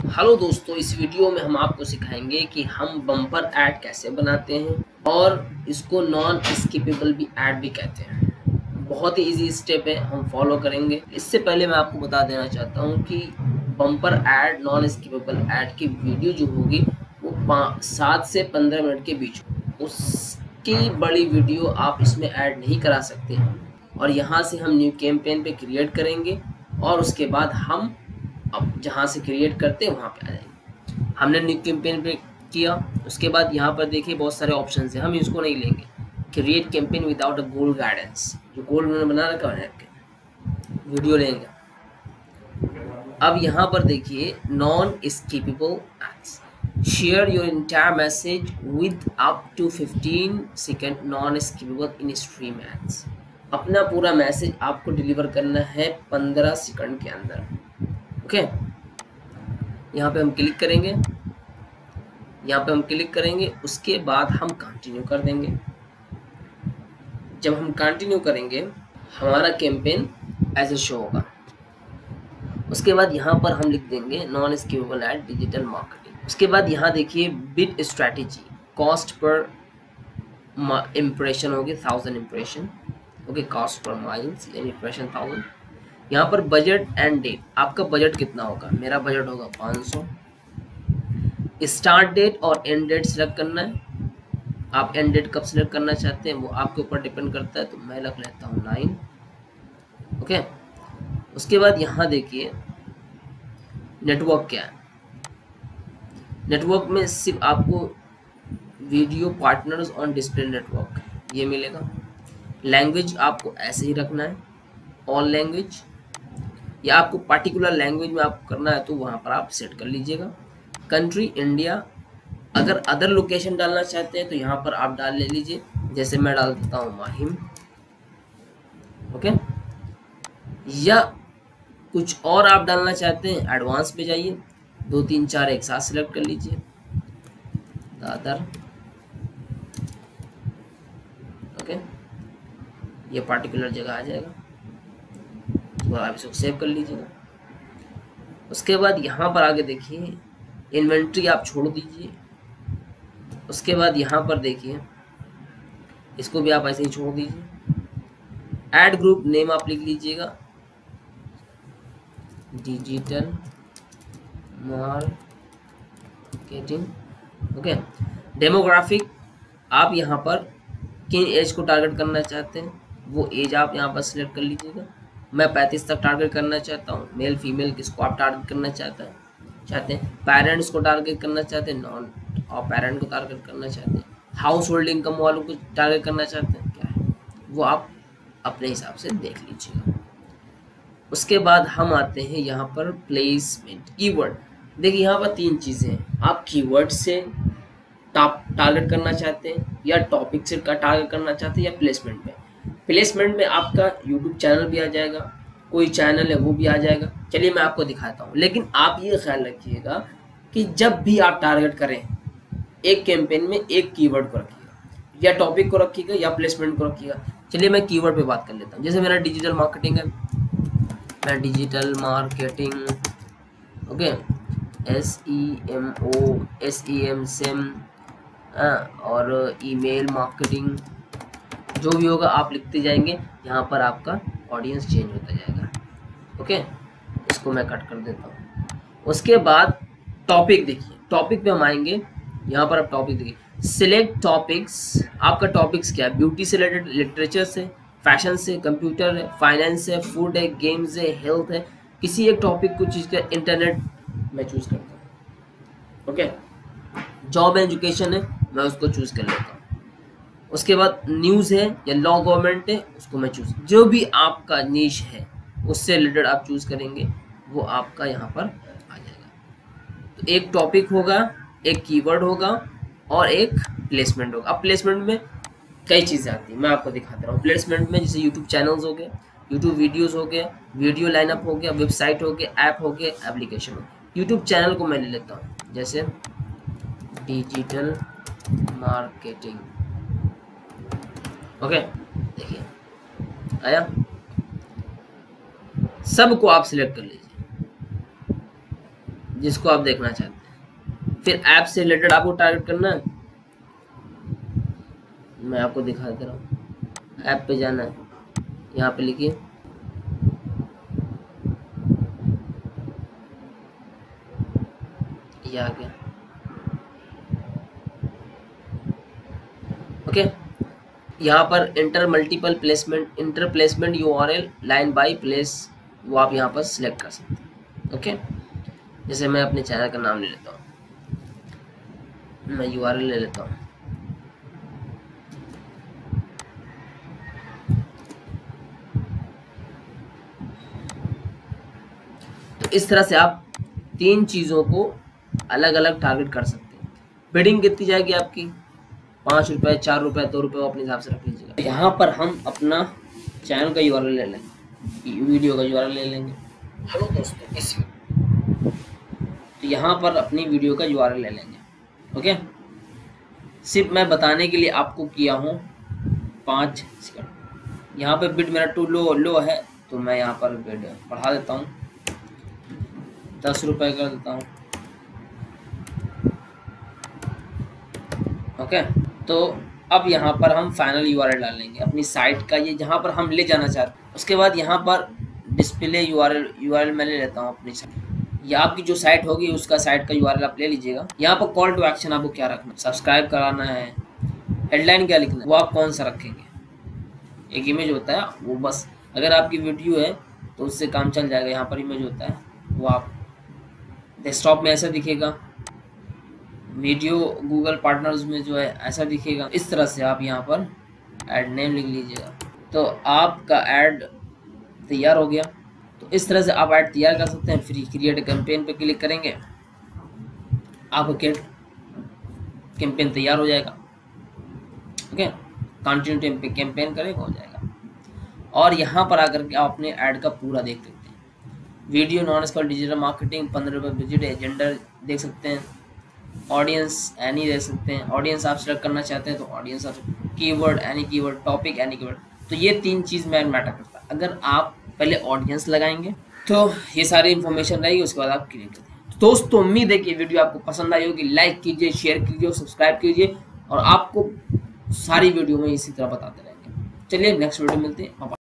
Hello दोस्तों, इस video में हम आपको सिखाएंगे कि हम बम्पर ऐड कैसे बनाते हैं और इसको नॉन स्किपेबल भी ऐड भी कहते हैं। बहुत ही इजी स्टेप है, हम फॉलो करेंगे। इससे पहले मैं आपको बता देना चाहता हूं कि bumper ad non skippable ad की वीडियो जो होगी वो 7 से 15 मिनट के बीच, उसकी बड़ी वीडियो आप इसमें ऐड नहीं करा सकते। और यहाँ से हम न्यू कैंपेन पे क्रिएट करेंगे और उसके बाद हम अब जहाँ से क्रिएट करते हैं वहाँ पे आ जाएंगे। हमने न्यू कैंपेन पे किया, उसके बाद यहाँ पर देखिए बहुत सारे ऑप्शन हैं, हम इसको नहीं लेंगे। Create campaign without a goal guidance, जो गोल मैंने बना रखा है वीडियो लेंगे। अब यहाँ पर देखिए non skippable ads, share your entire message with up to 15 second non skippable in stream ads. अपना पूरा मैसेज आपको डिलीवर करना है 15 सेकंड के अंदर। ओके, यहाँ पे हम क्लिक करेंगे, उसके बाद हम कंटिन्यू कर देंगे। जब हम कंटिन्यू करेंगे हमारा कैंपेन ऐसे शो होगा। उसके बाद यहाँ पर हम लिख देंगे non skippable ad digital marketing. उसके बाद यहाँ देखिए bid strategy, cost per impression होगी 1000 impression. Okay, cost per miles यानी इम्प्रेशन 1000। यहाँ पर बजट एंड डेट, आपका बजट कितना होगा? मेरा बजट होगा 500। स्टार्ट डेट और एंड डेट सिलेक्ट करना है। आप एंड डेट कब सिलेक्ट करना चाहते हैं वो आपके ऊपर डिपेंड करता है, तो मैं रख लेता हूँ 9। ओके, उसके बाद यहाँ देखिए नेटवर्क क्या है। नेटवर्क में सिर्फ आपको video partners on display network ये मिलेगा। लैंग्वेज आपको ऐसे ही रखना है, ऑल लैंग्वेज, या आपको पर्टिकुलर लैंग्वेज में आपको करना है तो वहाँ पर आप सेट कर लीजिएगा। कंट्री इंडिया, अगर अदर लोकेशन डालना चाहते हैं तो यहाँ पर आप डाल ले लीजिए, जैसे मैं डाल देता हूँ माहिम। ओके, या कुछ और आप डालना चाहते हैं एडवांस पे जाइए, 2 3 4 एक साथ सिलेक्ट कर लीजिए, दादर। ओके, ये पर्टिकुलर जगह आ जाएगा, तो आप इसको सेव कर लीजिएगा। उसके बाद यहाँ पर आगे देखिए इन्वेंट्री आप छोड़ दीजिए। उसके बाद यहाँ पर देखिए इसको भी आप ऐसे ही छोड़ दीजिए। ऐड ग्रुप नेम आप लिख लीजिएगा डिजिटल मार्केटिंग। ओके, डेमोग्राफिक, आप यहाँ पर किन एज को टारगेट करना चाहते हैं वो एज आप यहाँ पर सिलेक्ट कर लीजिएगा। मैं 35 तक टारगेट करना चाहता हूँ। मेल फीमेल किसको आप टारगेट करना चाहते हैं? पेरेंट्स को टारगेट करना चाहते हैं, नॉन और पेरेंट को टारगेट करना चाहते हैं, हाउस होल्ड इनकम वालों को टारगेट करना चाहते हैं, क्या है वो आप अपने हिसाब से देख लीजिएगा। उसके बाद हम आते हैं यहाँ पर प्लेसमेंट, कीवर्ड। देखिए यहाँ पर 3 चीज़ें हैं, आप कीवर्ड से टारगेट करना चाहते हैं या टॉपिक से टारगेट करना चाहते हैं या प्लेसमेंट में। प्लेसमेंट में आपका यूट्यूब चैनल भी आ जाएगा, कोई चैनल है वो भी आ जाएगा। चलिए मैं आपको दिखाता हूँ, लेकिन आप ये ख्याल रखिएगा कि जब भी आप टारगेट करें एक कैंपेन में एक कीवर्ड को रखिएगा, या टॉपिक को रखिएगा या प्लेसमेंट को रखिएगा। चलिए मैं कीवर्ड पे बात कर लेता हूँ। जैसे मेरा डिजिटल मार्केटिंग है, मैं डिजिटल मार्केटिंग, ओके, SEM और ईमेल मार्केटिंग, जो भी होगा आप लिखते जाएंगे। यहाँ पर आपका ऑडियंस चेंज होता जाएगा। ओके, इसको मैं कट कर देता हूँ। उसके बाद टॉपिक देखिए, टॉपिक पे हम आएंगे। यहाँ पर आप टॉपिक देखिए, सिलेक्ट टॉपिक्स। आपका टॉपिक्स क्या है? ब्यूटी से रिलेटेड, लिटरेचर से, फैशन से, कंप्यूटर है, फाइनेंस है, फूड है, गेम्स है, हेल्थ है। किसी एक टॉपिक को चूज कर, इंटरनेट मैं चूज करता हूँ। ओके, जॉब एजुकेशन है, मैं उसको चूज कर लेता हूँ। उसके बाद न्यूज़ है या लॉ गवर्नमेंट है, उसको मैं चूज, जो भी आपका नीश है उससे रिलेटेड आप चूज करेंगे, वो आपका यहाँ पर आ जाएगा। तो एक टॉपिक होगा, एक कीवर्ड होगा और एक प्लेसमेंट होगा। अब प्लेसमेंट में कई चीज़ें आती हैं, मैं आपको दिखाता हूँ। प्लेसमेंट में जैसे यूट्यूब चैनल्स हो गए, यूट्यूब वीडियोज़ हो गए, वीडियो लाइनअप हो गया, वेबसाइट हो गया, ऐप हो गया, एप्लीकेशन हो गया। यूट्यूब चैनल को मैं ले लेता हूँ, जैसे डिजिटल मार्केटिंग। ओके, देखिए आया, सबको आप सिलेक्ट कर लीजिए। जिसको आप देखना चाहते हैं। फिर ऐप से रिलेटेड आपको टारगेट करना है, मैं आपको दिखा दे रहा हूँ। ऐप पे जाना है, यहाँ पे लिखिए ये आ गया। ओके, यहाँ पर enter multiple placement, enter placement URL line by place, वो आप यहाँ पर सिलेक्ट कर सकते हैं। ओके, जैसे मैं अपने चैनल का नाम ले लेता हूँ, मैं यूआरएल ले लेता हूँ। तो इस तरह से आप 3 चीज़ों को अलग अलग टारगेट कर सकते हैं। बिडिंग कितनी जाएगी आपकी, 5 रुपये, 4 रुपये, 2 रुपये, अपने हिसाब से रख लीजिएगा। यहाँ पर हम अपना चैनल का यूआरएल ले लेंगे, वीडियो का यूआरएल ले लेंगे। हेलो दोस्तों, इस तो यहाँ पर अपनी वीडियो का यूआरएल ले लेंगे। ओके, सिर्फ मैं बताने के लिए आपको किया हूँ 5 सेकंड। यहाँ पे बिड मेरा टू लो है, तो मैं यहाँ पर बिड बढ़ा देता हूँ, 10 रुपये कर देता हूँ। ओके, तो अब यहाँ पर हम फाइनल यूआरएल डालेंगे अपनी साइट का, ये जहाँ पर हम ले जाना चाहते हैं। उसके बाद यहाँ पर डिस्प्ले यूआरएल मैं ले लेता हूँ अपनी साइट, या आपकी जो साइट होगी उसका साइट का यूआरएल आप ले लीजिएगा। यहाँ पर कॉल टू एक्शन आपको क्या रखना है, सब्सक्राइब कराना है, हेडलाइन क्या लिखना है, वो आप कौन सा रखेंगे। एक इमेज होता है वो, बस अगर आपकी वीडियो है तो उससे काम चल जाएगा। यहाँ पर इमेज होता है वो आप डेस्कटॉप में ऐसा दिखेगा, वीडियो गूगल पार्टनर्स में जो है ऐसा दिखेगा। इस तरह से आप यहाँ पर ऐड नेम लिख लीजिएगा, तो आपका ऐड तैयार हो गया। तो इस तरह से आप ऐड तैयार कर सकते हैं। फ्री क्रिएट कैंपेन पे क्लिक करेंगे, आपका कैंपेन तैयार हो जाएगा। ओके, कंटिन्यू कैंपेन करेगा, हो जाएगा। और यहाँ पर आकर के आप अपने ऐड का पूरा देख सकते हैं। Video non scalable digital marketing, 15 रुपये विजिट, एजेंडर देख सकते हैं, ऑडियंस एनी देख सकते हैं। ऑडियंस आप सेलेक्ट करना चाहते हैं तो ऑडियंस आप, keyword any keyword, topic any keyword. तो ये 3 चीज़ में मैटर करता है। अगर आप पहले ऑडियंस लगाएंगे तो ये सारी इन्फॉर्मेशन रहेगी, उसके बाद आप क्रिएट करते हैं। तो दोस्तों उम्मीद है कि वीडियो आपको पसंद आई होगी। लाइक कीजिए, शेयर कीजिए, सब्सक्राइब कीजिए, और आपको सारी वीडियो में इसी तरह बताते रहेंगे। चलिए नेक्स्ट वीडियो मिलते हैं।